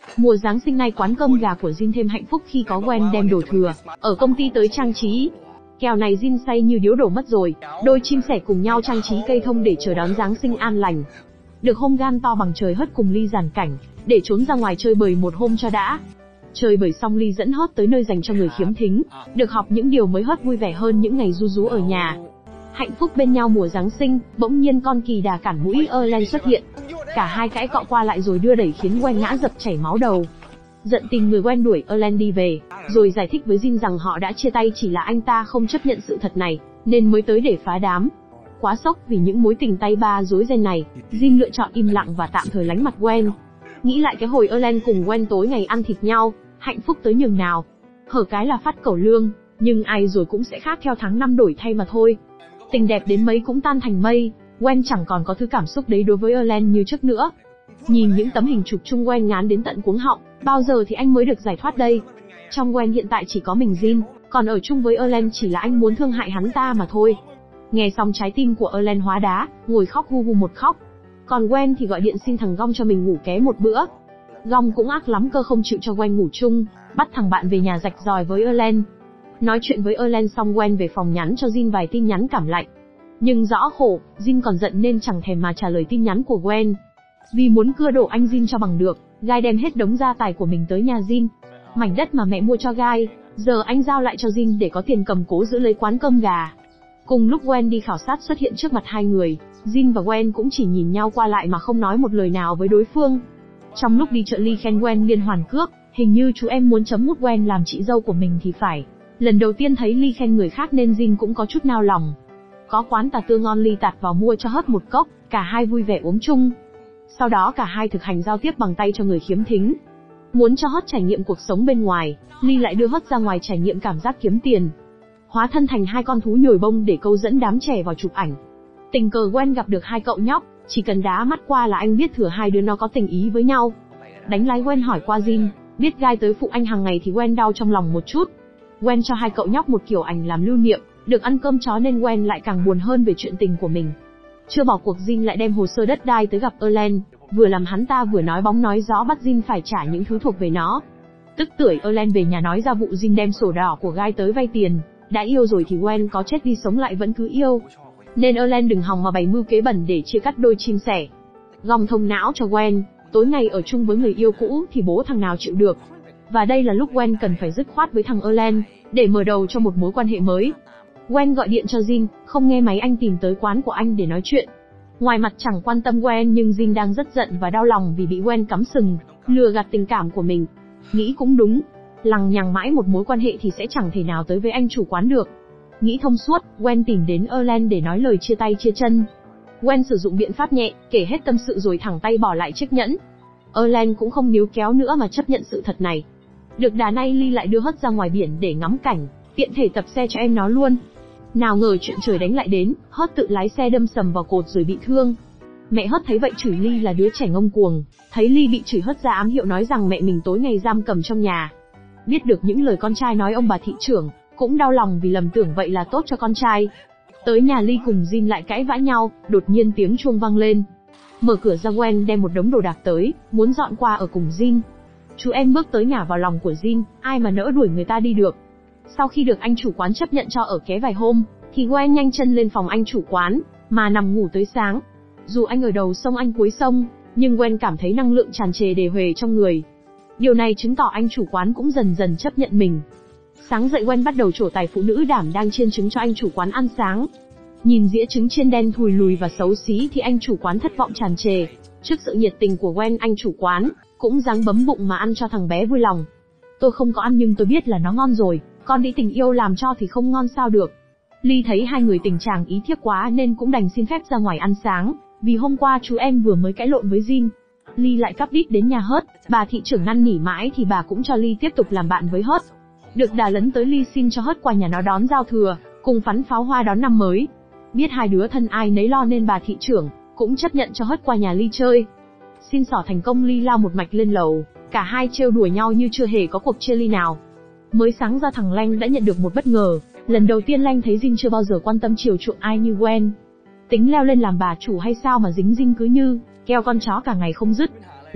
Mùa Giáng sinh này quán cơm gà của Jin thêm hạnh phúc khi có Gwen đem đồ thừa ở công ty tới trang trí. Kèo này Jin say như điếu đổ mất rồi, đôi chim sẻ cùng nhau trang trí cây thông để chờ đón Giáng sinh an lành. Được hôm gan to bằng trời hớt cùng Ly giàn cảnh, để trốn ra ngoài chơi bời một hôm cho đã. Chơi bời xong Ly dẫn hớt tới nơi dành cho người khiếm thính, được học những điều mới hớt vui vẻ hơn những ngày ru rú ở nhà. Hạnh phúc bên nhau mùa Giáng sinh, bỗng nhiên con kỳ đà cản mũi Erlen xuất hiện. Cả hai cãi cọ qua lại rồi đưa đẩy khiến Gwen ngã dập chảy máu đầu. Giận tình người Gwen đuổi Erlen đi về, rồi giải thích với Jin rằng họ đã chia tay chỉ là anh ta không chấp nhận sự thật này, nên mới tới để phá đám. Quá sốc vì những mối tình tay ba rối ren này, Jin lựa chọn im lặng và tạm thời lánh mặt Gwen. Nghĩ lại cái hồi Erlen cùng Gwen tối ngày ăn thịt nhau, hạnh phúc tới nhường nào. Hở cái là phát cẩu lương, nhưng ai rồi cũng sẽ khác theo tháng năm đổi thay mà thôi. Tình đẹp đến mấy cũng tan thành mây, Gwen chẳng còn có thứ cảm xúc đấy đối với Erlen như trước nữa. Nhìn những tấm hình chụp chung Gwen ngán đến tận cuống họng, bao giờ thì anh mới được giải thoát đây? Trong Gwen hiện tại chỉ có mình Jin, còn ở chung với Erlen chỉ là anh muốn thương hại hắn ta mà thôi. Nghe xong trái tim của Erlen hóa đá, ngồi khóc hu hu một khóc. Còn Gwen thì gọi điện xin thằng Gong cho mình ngủ ké một bữa. Gong cũng ác lắm cơ không chịu cho Gwen ngủ chung, bắt thằng bạn về nhà rạch ròi với Erlen. Nói chuyện với Erlen xong Gwen về phòng nhắn cho Jin vài tin nhắn cảm lạnh. Nhưng rõ khổ, Jin còn giận nên chẳng thèm mà trả lời tin nhắn của Gwen. Vì muốn cưa đổ anh Jin cho bằng được, Guy đem hết đống gia tài của mình tới nhà Jin. Mảnh đất mà mẹ mua cho Guy, giờ anh giao lại cho Jin để có tiền cầm cố giữ lấy quán cơm gà. Cùng lúc Gwen đi khảo sát xuất hiện trước mặt hai người, Jin và Gwen cũng chỉ nhìn nhau qua lại mà không nói một lời nào với đối phương. Trong lúc đi chợ Ly khen Gwen liên hoàn cước, hình như chú em muốn chấm mút Gwen làm chị dâu của mình thì phải. Lần đầu tiên thấy Ly khen người khác nên Jin cũng có chút nao lòng. Có quán tà tư ngon Ly tạt vào mua cho hớt một cốc, cả hai vui vẻ uống chung. Sau đó cả hai thực hành giao tiếp bằng tay cho người khiếm thính. Muốn cho hớt trải nghiệm cuộc sống bên ngoài, Ly lại đưa hớt ra ngoài trải nghiệm cảm giác kiếm tiền. Hóa thân thành hai con thú nhồi bông để câu dẫn đám trẻ vào chụp ảnh. Tình cờ Gwen gặp được hai cậu nhóc, chỉ cần đá mắt qua là anh biết thừa hai đứa nó có tình ý với nhau. Đánh lái Gwen hỏi qua Jin, biết Guy tới phụ anh hàng ngày thì Gwen đau trong lòng một chút. Gwen cho hai cậu nhóc một kiểu ảnh làm lưu niệm, được ăn cơm chó nên Gwen lại càng buồn hơn về chuyện tình của mình. Chưa bỏ cuộc Jin lại đem hồ sơ đất đai tới gặp Erlen, vừa làm hắn ta vừa nói bóng nói gió bắt Jin phải trả những thứ thuộc về nó. Tức tưởi Erlen về nhà nói ra vụ Jin đem sổ đỏ của Guy tới vay tiền, đã yêu rồi thì Gwen có chết đi sống lại vẫn cứ yêu. Nên Erlen đừng hòng mà bày mưu kế bẩn để chia cắt đôi chim sẻ. Gong thông não cho Gwen, tối ngày ở chung với người yêu cũ thì bố thằng nào chịu được. Và đây là lúc Gwen cần phải dứt khoát với thằng Erlen, để mở đầu cho một mối quan hệ mới. Gwen gọi điện cho Jin, không nghe máy anh tìm tới quán của anh để nói chuyện. Ngoài mặt chẳng quan tâm Gwen nhưng Jin đang rất giận và đau lòng vì bị Gwen cắm sừng, lừa gạt tình cảm của mình. Nghĩ cũng đúng, lằng nhằng mãi một mối quan hệ thì sẽ chẳng thể nào tới với anh chủ quán được. Nghĩ thông suốt, Gwen tìm đến Erlen để nói lời chia tay chia chân. Gwen sử dụng biện pháp nhẹ, kể hết tâm sự rồi thẳng tay bỏ lại chiếc nhẫn. Erlen cũng không níu kéo nữa mà chấp nhận sự thật này. Được đà nay Ly lại đưa hớt ra ngoài biển để ngắm cảnh, tiện thể tập xe cho em nó luôn. Nào ngờ chuyện trời đánh lại đến, hớt tự lái xe đâm sầm vào cột rồi bị thương. Mẹ hớt thấy vậy chửi Ly là đứa trẻ ngông cuồng, thấy Ly bị chửi hớt ra ám hiệu nói rằng mẹ mình tối ngày giam cầm trong nhà. Biết được những lời con trai nói ông bà thị trưởng, cũng đau lòng vì lầm tưởng vậy là tốt cho con trai. Tới nhà Ly cùng Jin lại cãi vã nhau, đột nhiên tiếng chuông vang lên. Mở cửa ra Gwen đem một đống đồ đạc tới, muốn dọn qua ở cùng Jin. Chú em bước tới nhả vào lòng của Jin, ai mà nỡ đuổi người ta đi được. Sau khi được anh chủ quán chấp nhận cho ở ké vài hôm, thì Gwen nhanh chân lên phòng anh chủ quán, mà nằm ngủ tới sáng. Dù anh ở đầu sông anh cuối sông, nhưng Gwen cảm thấy năng lượng tràn trề đề huề trong người. Điều này chứng tỏ anh chủ quán cũng dần dần chấp nhận mình. Sáng dậy Gwen bắt đầu trổ tài phụ nữ đảm đang chiên trứng cho anh chủ quán ăn sáng. Nhìn dĩa trứng chiên đen thùi lùi và xấu xí thì anh chủ quán thất vọng tràn trề. Trước sự nhiệt tình của Gwen, anh chủ quán cũng dáng bấm bụng mà ăn cho thằng bé vui lòng. Tôi không có ăn nhưng tôi biết là nó ngon rồi, con đi tình yêu làm cho thì không ngon sao được. Ly thấy hai người tình chàng ý thiếp quá nên cũng đành xin phép ra ngoài ăn sáng, vì hôm qua chú em vừa mới cãi lộn với Jin. Ly lại cắp đít đến nhà hớt, bà thị trưởng năn nỉ mãi thì bà cũng cho Ly tiếp tục làm bạn với hớt. Được đà lấn tới Ly xin cho hớt qua nhà nó đón giao thừa, cùng phắn pháo hoa đón năm mới. Biết hai đứa thân ai nấy lo nên bà thị trưởng cũng chấp nhận cho hớt qua nhà Ly chơi. Xin xỏ thành công, Ly lao một mạch lên lầu, cả hai trêu đùa nhau như chưa hề có cuộc chia ly nào. Mới sáng ra thằng Lanh đã nhận được một bất ngờ, lần đầu tiên Lanh thấy Jin chưa bao giờ quan tâm chiều chuộng ai như Gwen. Tính leo lên làm bà chủ hay sao mà dính Jin cứ như keo con chó cả ngày không dứt.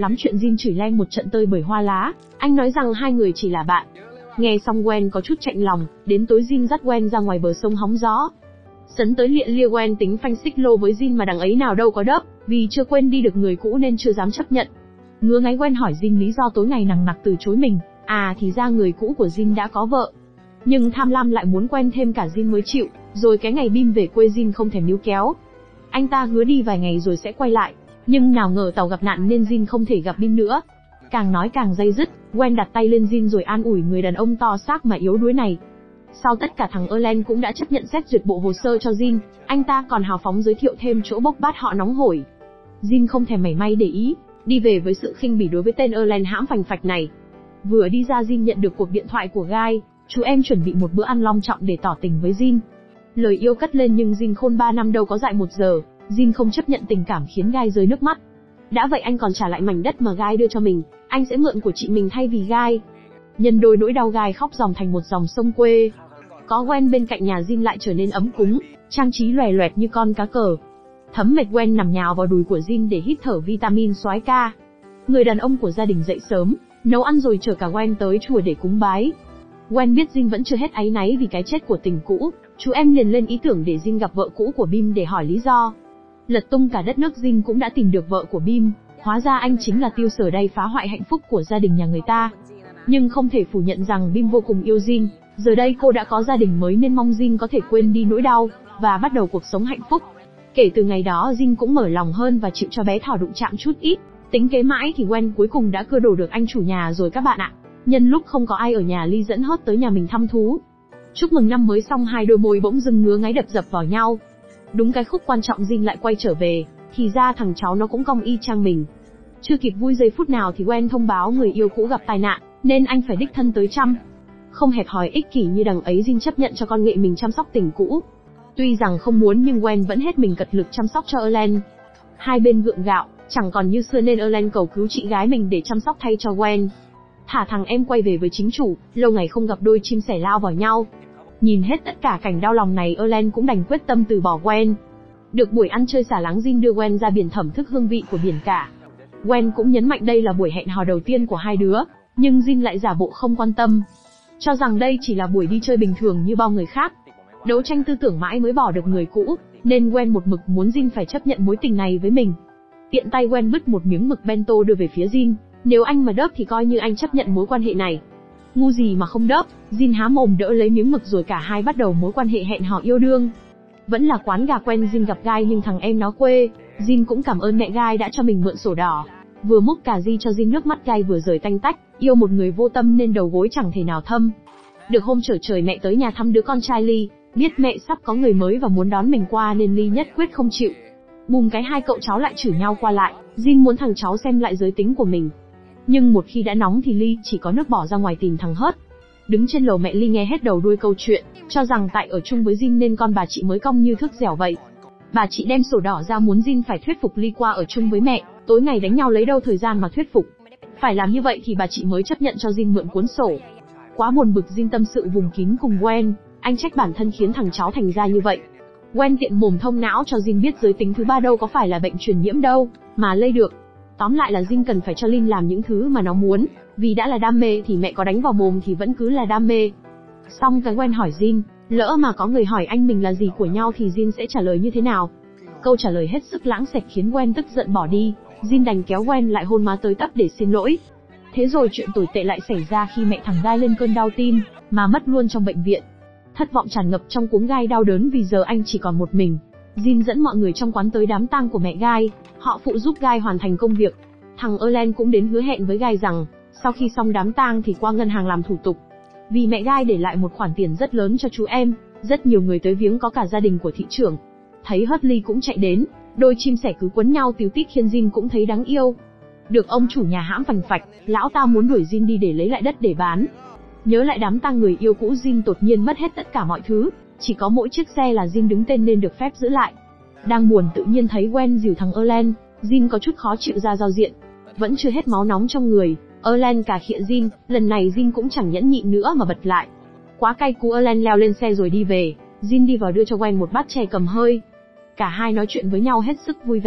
lắm chuyện Jin chửi Len một trận tơi bời hoa lá, anh nói rằng hai người chỉ là bạn. Nghe xong Gwen có chút chạnh lòng, đến tối Jin dắt Gwen ra ngoài bờ sông hóng gió. Sấn tới liệng lia Gwen tính phanh xích lô với Jin mà đằng ấy nào đâu có đớp, vì chưa quên đi được người cũ nên chưa dám chấp nhận. Ngứa ngáy Gwen hỏi Jin lý do tối ngày nằng nặc từ chối mình, thì ra người cũ của Jin đã có vợ. Nhưng tham lam lại muốn quen thêm cả Jin mới chịu, rồi cái ngày Bim về quê Jin không thèm níu kéo. Anh ta hứa đi vài ngày rồi sẽ quay lại, nhưng nào ngờ tàu gặp nạn nên Jin không thể gặp Bim nữa. Càng nói càng day dứt, Gwen đặt tay lên Jin rồi an ủi người đàn ông to xác mà yếu đuối này. Sau tất cả thằng Erlen cũng đã chấp nhận xét duyệt bộ hồ sơ cho Jin, anh ta còn hào phóng giới thiệu thêm chỗ bốc bát họ nóng hổi. Jin không thèm mảy may để ý, đi về với sự khinh bỉ đối với tên Erlen hãm phành phạch này. Vừa đi ra Jin nhận được cuộc điện thoại của Guy, chú em chuẩn bị một bữa ăn long trọng để tỏ tình với Jin. Lời yêu cất lên nhưng Jin khôn 3 năm đâu có dại 1 giờ, Jin không chấp nhận tình cảm khiến Guy rơi nước mắt. Đã vậy anh còn trả lại mảnh đất mà Guy đưa cho mình, anh sẽ mượn của chị mình thay vì Guy. Nhân đôi nỗi đau Guy khóc ròng thành một dòng sông quê. Có Gwen bên cạnh nhà Jin lại trở nên ấm cúng, trang trí lòe loẹt như con cá cờ. Thấm mệt Gwen nằm nhào vào đùi của Jin để hít thở vitamin soái ca. Người đàn ông của gia đình dậy sớm, nấu ăn rồi chở cả Gwen tới chùa để cúng bái. Gwen biết Jin vẫn chưa hết áy náy vì cái chết của tình cũ, chú em liền lên ý tưởng để Jin gặp vợ cũ của Bim để hỏi lý do. Lật tung cả đất nước Jin cũng đã tìm được vợ của Bim, hóa ra anh chính là Tiêu Sở Đây phá hoại hạnh phúc của gia đình nhà người ta. Nhưng không thể phủ nhận rằng Bim vô cùng yêu Jin, giờ đây cô đã có gia đình mới nên mong Jin có thể quên đi nỗi đau, và bắt đầu cuộc sống hạnh phúc. Kể từ ngày đó Jin cũng mở lòng hơn và chịu cho bé thỏ đụng chạm chút ít. Tính kế mãi thì Gwen cuối cùng đã cưa đổ được anh chủ nhà rồi các bạn ạ. Nhân lúc không có ai ở nhà, Lee dẫn Hớt tới nhà mình thăm thú. Chúc mừng năm mới xong hai đôi môi bỗng dưng ngứa ngáy đập dập vào nhau. Đúng cái khúc quan trọng Jin lại quay trở về, thì ra thằng cháu nó cũng cong y chang mình. Chưa kịp vui giây phút nào thì Gwen thông báo người yêu cũ gặp tai nạn, nên anh phải đích thân tới chăm. Không hẹp hòi ích kỷ như đằng ấy, Jin chấp nhận cho con nghệ mình chăm sóc tình cũ. Tuy rằng không muốn nhưng Gwen vẫn hết mình cật lực chăm sóc cho Erlen. Hai bên gượng gạo, chẳng còn như xưa nên Erlen cầu cứu chị gái mình để chăm sóc thay cho Gwen. Thả thằng em quay về với chính chủ, lâu ngày không gặp đôi chim sẻ lao vào nhau. Nhìn hết tất cả cảnh đau lòng này, Erlen cũng đành quyết tâm từ bỏ Gwen. Được buổi ăn chơi xả láng, Jin đưa Gwen ra biển thưởng thức hương vị của biển cả. Gwen cũng nhấn mạnh đây là buổi hẹn hò đầu tiên của hai đứa, nhưng Jin lại giả bộ không quan tâm, cho rằng đây chỉ là buổi đi chơi bình thường như bao người khác. Đấu tranh tư tưởng mãi mới bỏ được người cũ, nên Gwen một mực muốn Jin phải chấp nhận mối tình này với mình. Tiện tay Gwen bứt một miếng mực bento đưa về phía Jin, nếu anh mà đớp thì coi như anh chấp nhận mối quan hệ này. Ngu gì mà không đớp, Jin há mồm đỡ lấy miếng mực rồi cả hai bắt đầu mối quan hệ hẹn hò yêu đương. Vẫn là quán gà quen, Jin gặp Guy nhưng thằng em nó quê, Jin cũng cảm ơn mẹ Guy đã cho mình mượn sổ đỏ. Vừa múc cà ri cho Jin, nước mắt Guy vừa rời tanh tách, yêu một người vô tâm nên đầu gối chẳng thể nào thâm. Được hôm trời mẹ tới nhà thăm đứa con trai Lee, biết mẹ sắp có người mới và muốn đón mình qua nên Lee nhất quyết không chịu. Bùm cái hai cậu cháu lại chửi nhau qua lại, Jin muốn thằng cháu xem lại giới tính của mình. Nhưng một khi đã nóng thì Lee chỉ có nước bỏ ra ngoài tìm thằng Hớt. Đứng trên lầu, mẹ Lee nghe hết đầu đuôi câu chuyện, cho rằng tại ở chung với Jin nên con bà chị mới cong như thước dẻo vậy. Bà chị đem sổ đỏ ra muốn Jin phải thuyết phục Lee qua ở chung với mẹ, tối ngày đánh nhau lấy đâu thời gian mà thuyết phục. Phải làm như vậy thì bà chị mới chấp nhận cho Jin mượn cuốn sổ. Quá buồn bực, Jin tâm sự vùng kín cùng Gwen, anh trách bản thân khiến thằng cháu thành ra như vậy. Gwen tiện mồm thông não cho Jin biết giới tính thứ ba đâu có phải là bệnh truyền nhiễm đâu, mà lây được. Tóm lại là Jin cần phải cho Lin làm những thứ mà nó muốn, vì đã là đam mê thì mẹ có đánh vào mồm thì vẫn cứ là đam mê. Xong cái Gwen hỏi Jin, lỡ mà có người hỏi anh mình là gì của nhau thì Jin sẽ trả lời như thế nào? Câu trả lời hết sức lãng xẹt khiến Gwen tức giận bỏ đi, Jin đành kéo Gwen lại hôn má tới tấp để xin lỗi. Thế rồi chuyện tồi tệ lại xảy ra khi mẹ thằng Guy lên cơn đau tim, mà mất luôn trong bệnh viện. Thất vọng tràn ngập trong cuống Guy đau đớn vì giờ anh chỉ còn một mình. Jin dẫn mọi người trong quán tới đám tang của mẹ Guy, họ phụ giúp Guy hoàn thành công việc. Thằng Erlen cũng đến hứa hẹn với Guy rằng, sau khi xong đám tang thì qua ngân hàng làm thủ tục. Vì mẹ Guy để lại một khoản tiền rất lớn cho chú em, rất nhiều người tới viếng có cả gia đình của thị trưởng. Thấy Hurley cũng chạy đến, đôi chim sẻ cứ quấn nhau tíu tít khiến Jin cũng thấy đáng yêu. Được ông chủ nhà hãm phành phạch, lão ta muốn đuổi Jin đi để lấy lại đất để bán. Nhớ lại đám tang người yêu cũ, Jin đột nhiên mất hết tất cả mọi thứ, chỉ có mỗi chiếc xe là Jin đứng tên nên được phép giữ lại. Đang buồn tự nhiên thấy Gwen dìu thằng Erlen, Jin có chút khó chịu ra giao diện. Vẫn chưa hết máu nóng trong người, Erlen cà khịa Jin, lần này Jin cũng chẳng nhẫn nhịn nữa mà bật lại. Quá cay cú, Erlen leo lên xe rồi đi về, Jin đi vào đưa cho Gwen một bát chè cầm hơi. Cả hai nói chuyện với nhau hết sức vui vẻ,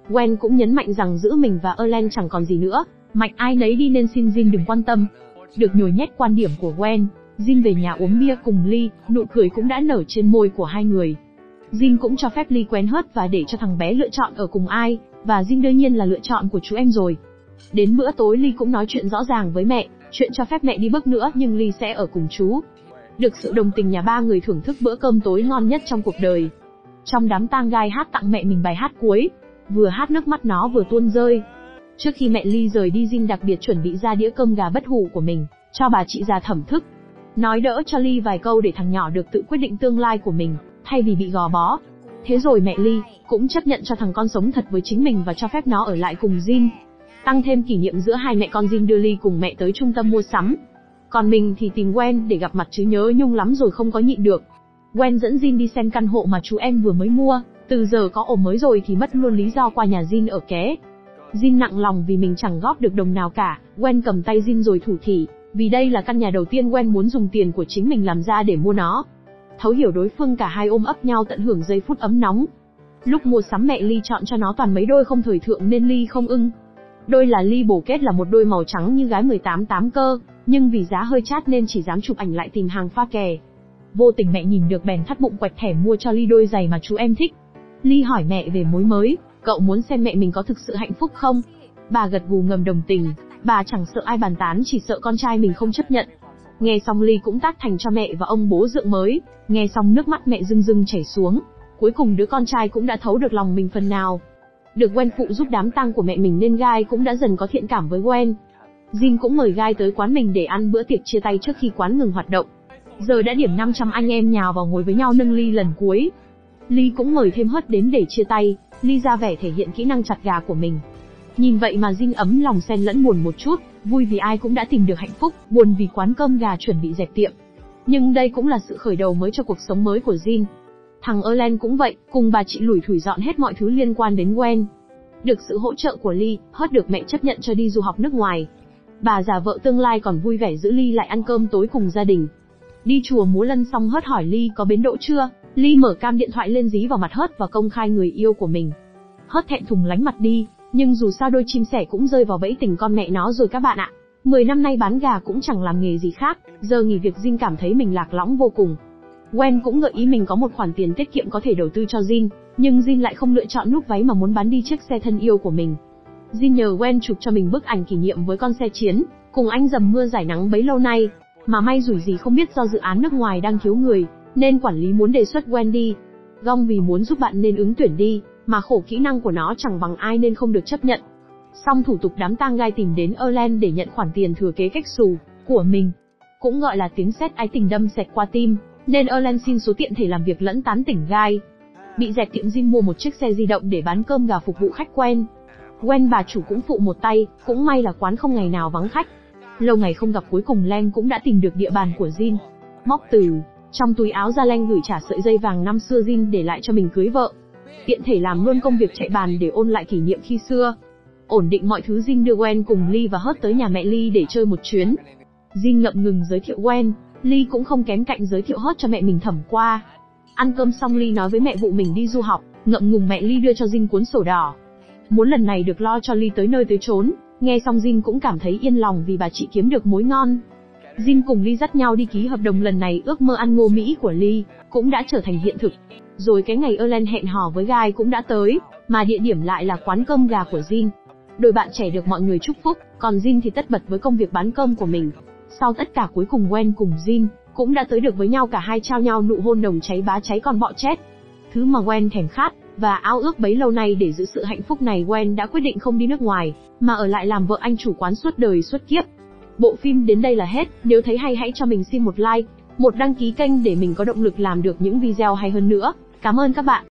Gwen cũng nhấn mạnh rằng giữa mình và Erlen chẳng còn gì nữa, mạnh ai nấy đi nên xin Jin đừng quan tâm. Được nhồi nhét quan điểm của Gwen, Jin về nhà uống bia cùng Lee, nụ cười cũng đã nở trên môi của hai người. Jin cũng cho phép Lee quen hết và để cho thằng bé lựa chọn ở cùng ai, và Jin đương nhiên là lựa chọn của chú em rồi. Đến bữa tối Lee cũng nói chuyện rõ ràng với mẹ, chuyện cho phép mẹ đi bước nữa nhưng Lee sẽ ở cùng chú. Được sự đồng tình nhà ba người thưởng thức bữa cơm tối ngon nhất trong cuộc đời. Trong đám tang, Guy hát tặng mẹ mình bài hát cuối, vừa hát nước mắt nó vừa tuôn rơi. Trước khi mẹ Lee rời đi, Jin đặc biệt chuẩn bị ra đĩa cơm gà bất hủ của mình, cho bà chị già thẩm thức. Nói đỡ cho Lee vài câu để thằng nhỏ được tự quyết định tương lai của mình, thay vì bị gò bó. Thế rồi mẹ Lee cũng chấp nhận cho thằng con sống thật với chính mình và cho phép nó ở lại cùng Jin. Tăng thêm kỷ niệm giữa hai mẹ con, Jin đưa Lee cùng mẹ tới trung tâm mua sắm. Còn mình thì tìm Gwen để gặp mặt chứ nhớ Nhung lắm rồi không có nhịn được. Gwen dẫn Jin đi xem căn hộ mà chú em vừa mới mua, từ giờ có ổ mới rồi thì mất luôn lý do qua nhà Jin ở ké. Jin nặng lòng vì mình chẳng góp được đồng nào cả, Gwen cầm tay Jin rồi thủ thỉ, vì đây là căn nhà đầu tiên Gwen muốn dùng tiền của chính mình làm ra để mua nó. Thấu hiểu đối phương, cả hai ôm ấp nhau tận hưởng giây phút ấm nóng. Lúc mua sắm mẹ Lee chọn cho nó toàn mấy đôi không thời thượng nên Lee không ưng. Đôi là Lee bổ kết là một đôi màu trắng như gái 18 cơ, nhưng vì giá hơi chát nên chỉ dám chụp ảnh lại tìm hàng pha kè. Vô tình mẹ nhìn được bèn thắt bụng quẹt thẻ mua cho Lee đôi giày mà chú em thích. Lee hỏi mẹ về mối mới, cậu muốn xem mẹ mình có thực sự hạnh phúc không? Bà gật gù ngầm đồng tình, bà chẳng sợ ai bàn tán, chỉ sợ con trai mình không chấp nhận. Nghe xong Lee cũng tác thành cho mẹ và ông bố dượng mới, nghe xong nước mắt mẹ rưng rưng chảy xuống. Cuối cùng đứa con trai cũng đã thấu được lòng mình phần nào. Được Gwen phụ giúp đám tang của mẹ mình nên Guy cũng đã dần có thiện cảm với Gwen. Jin cũng mời Guy tới quán mình để ăn bữa tiệc chia tay trước khi quán ngừng hoạt động. Giờ đã điểm 500, anh em nhào vào ngồi với nhau nâng ly lần cuối. Lee cũng mời thêm Hớt đến để chia tay, Lee ra vẻ thể hiện kỹ năng chặt gà của mình. Nhìn vậy mà Jin ấm lòng xen lẫn buồn một chút, vui vì ai cũng đã tìm được hạnh phúc, buồn vì quán cơm gà chuẩn bị dẹp tiệm. Nhưng đây cũng là sự khởi đầu mới cho cuộc sống mới của Jin. Thằng Erlen cũng vậy, cùng bà chị lủi thủi dọn hết mọi thứ liên quan đến Gwen. Được sự hỗ trợ của Lee, Hớt được mẹ chấp nhận cho đi du học nước ngoài. Bà già vợ tương lai còn vui vẻ giữ Lee lại ăn cơm tối cùng gia đình. Đi chùa múa lân xong, Hớt hỏi Lee có bến đỗ chưa. Lee mở cam điện thoại lên dí vào mặt Hớt và công khai người yêu của mình. Hớt thẹn thùng lánh mặt đi, nhưng dù sao đôi chim sẻ cũng rơi vào bẫy tình con mẹ nó rồi các bạn ạ. 10 năm nay bán gà cũng chẳng làm nghề gì khác, giờ nghỉ việc Jin cảm thấy mình lạc lõng vô cùng. Gwen cũng gợi ý mình có một khoản tiền tiết kiệm có thể đầu tư cho Jin, nhưng Jin lại không lựa chọn núp váy mà muốn bán đi chiếc xe thân yêu của mình. Jin nhờ Gwen chụp cho mình bức ảnh kỷ niệm với con xe chiến, cùng anh dầm mưa giải nắng bấy lâu nay. Mà may rủi gì không biết do dự án nước ngoài đang thiếu người, nên quản lý muốn đề xuất Gwen đi. Gong vì muốn giúp bạn nên ứng tuyển đi, mà khổ kỹ năng của nó chẳng bằng ai nên không được chấp nhận. Xong thủ tục đám tang, Guy tìm đến Erlen để nhận khoản tiền thừa kế cách xù của mình. Cũng gọi là tiếng sét ái tình đâm xẹt qua tim, nên Erlen xin số tiện thể làm việc lẫn tán tỉnh Guy. Bị dẹp tiệm, Jin mua một chiếc xe di động để bán cơm gà phục vụ khách quen. Gwen bà chủ cũng phụ một tay, cũng may là quán không ngày nào vắng khách. Lâu ngày không gặp, cuối cùng Len cũng đã tìm được địa bàn của Jin. Móc từ trong túi áo ra, Len gửi trả sợi dây vàng năm xưa Jin để lại cho mình cưới vợ. Tiện thể làm luôn công việc chạy bàn để ôn lại kỷ niệm khi xưa. Ổn định mọi thứ, Jin đưa Gwen cùng Lee và Hớt tới nhà mẹ Lee để chơi một chuyến. Jin ngậm ngừng giới thiệu Gwen, Lee cũng không kém cạnh giới thiệu Hớt cho mẹ mình thẩm qua. Ăn cơm xong, Lee nói với mẹ vụ mình đi du học, ngậm ngùng mẹ Lee đưa cho Jin cuốn sổ đỏ. Muốn lần này được lo cho Lee tới nơi tới chốn. Nghe xong Jin cũng cảm thấy yên lòng vì bà chị kiếm được mối ngon. Jin cùng Lee dắt nhau đi ký hợp đồng, lần này ước mơ ăn ngô Mỹ của Lee cũng đã trở thành hiện thực. Rồi cái ngày Erlen hẹn hò với Guy cũng đã tới, mà địa điểm lại là quán cơm gà của Jin. Đôi bạn trẻ được mọi người chúc phúc, còn Jin thì tất bật với công việc bán cơm của mình. Sau tất cả, cuối cùng Gwen cùng Jin cũng đã tới được với nhau, cả hai trao nhau nụ hôn nồng cháy bá cháy con bọ chết. Thứ mà Gwen thèm khát và ao ước bấy lâu nay. Để giữ sự hạnh phúc này, Gwen đã quyết định không đi nước ngoài, mà ở lại làm vợ anh chủ quán suốt đời suốt kiếp. Bộ phim đến đây là hết. Nếu thấy hay hãy cho mình xin một like, một đăng ký kênh để mình có động lực làm được những video hay hơn nữa. Cảm ơn các bạn.